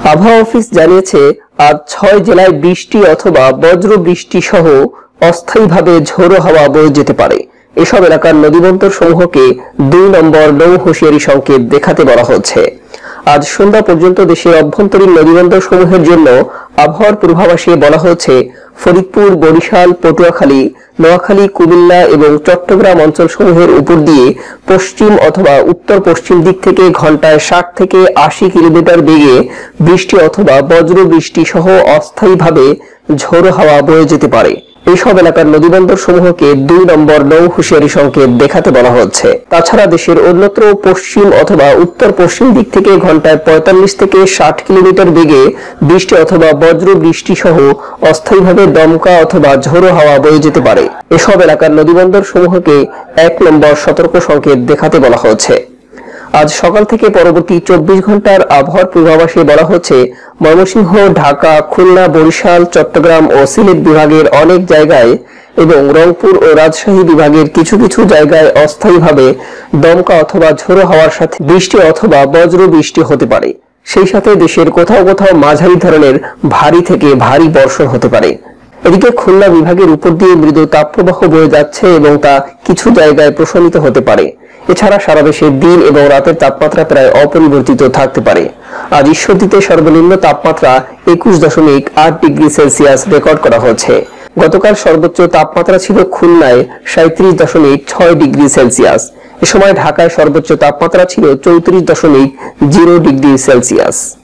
আবহাওয়া অফিস জানিয়েছে আজ 6 জেলায় বৃষ্টি অথবা বজ্র বৃষ্টি সহ অস্থায়ীভাবে ঝোড়ো হাওয়া বয়ে যেতে পারে। এসব এলাকার নদীবন্দর সমূহকে 2 নম্বর নৌ হুঁশিয়ারি সংকেত দেখাতে বলা হচ্ছে। আজ সন্ধ্যা পর্যন্ত দেশের অভ্যন্তরীণ নদীবন্দর সমূহের জন্য আবহাওয়ার পূর্বাভাসে বলা হয়েছে ফরিদপুর, বরিশাল, পটুয়াখালী, নোয়াখালী, কুমিল্লা এবং চট্টগ্রাম অঞ্চল সমূহের উপর দিয়ে পশ্চিম অথবা উত্তর পশ্চিম দিক থেকে ঘন্টায় 60 থেকে 80 কিলোমিটার বেগে বৃষ্টি অথবা বজ্র বৃষ্টি সহ অস্থায়ীভাবে ঝোড়ো হাওয়া বয়ে যেতে পারে। এইসব এলাকার নদীবন্দর সমূহকে 2 নম্বর নৌ হুঁশিয়ারি সংকেত দেখাতে বলা হচ্ছে। তাছাড়া দেশের অন্যত্র পশ্চিম অথবা উত্তর পশ্চিম দিক থেকে ঘন্টায় 45 থেকে 60 কিলোমিটার বেগে বৃষ্টি অথবা বজ্র বৃষ্টি সহ অস্থায়ীভাবে দমকা অথবা ঝোড়ো হাওয়া বয়ে যেতে পারে। এসব এলাকার নদীবন্দর সমূহকে 1 নম্বর সতর্ক সংকেত দেখাতে বলা হচ্ছে। আজ সকাল থেকে পরবর্তী 24 ঘন্টার আবহাওয়ার পূর্বাভাসে বলা হচ্ছে ময়মনসিংহ, ঢাকা, খুলনা, বরিশাল, চট্টগ্রাম ও সিলেট বিভাগের অনেক জায়গায় এবং রংপুর ও রাজশাহী বিভাগের কিছু কিছু জায়গায় অস্থায়ীভাবে দমকা অথবা ঝোড়ো হাওয়ার সাথে বৃষ্টি অথবা বজ্র বৃষ্টি হতে পারে। সেই সাথে দেশের কোথাও কোথাও মাঝারি ধরনের ভারী থেকে ভারী বর্ষণ হতে পারে। এদিকে খুলনা বিভাগের উপর দিয়ে মৃদু তাপপ্রবাহ বয়ে যাচ্ছে এবং তা কিছু জায়গায় প্রশমিত হতে পারে। এছাড়া সারা দেশে দিন এবং রাতের তাপমাত্রা প্রায় অপরিবর্তিত থাকতে পারে। আজ ঈশ্বরদীতে সর্বনিম্ন তাপমাত্রা 21.8 ডিগ্রি সেলসিয়াস রেকর্ড করা হয়েছে। গতকাল সর্বোচ্চ তাপমাত্রা ছিল খুলনায় 37.6 ডিগ্রি সেলসিয়াস। এ সময় ঢাকায় সর্বোচ্চ তাপমাত্রা ছিল 34.0 ডিগ্রি সেলসিয়াস।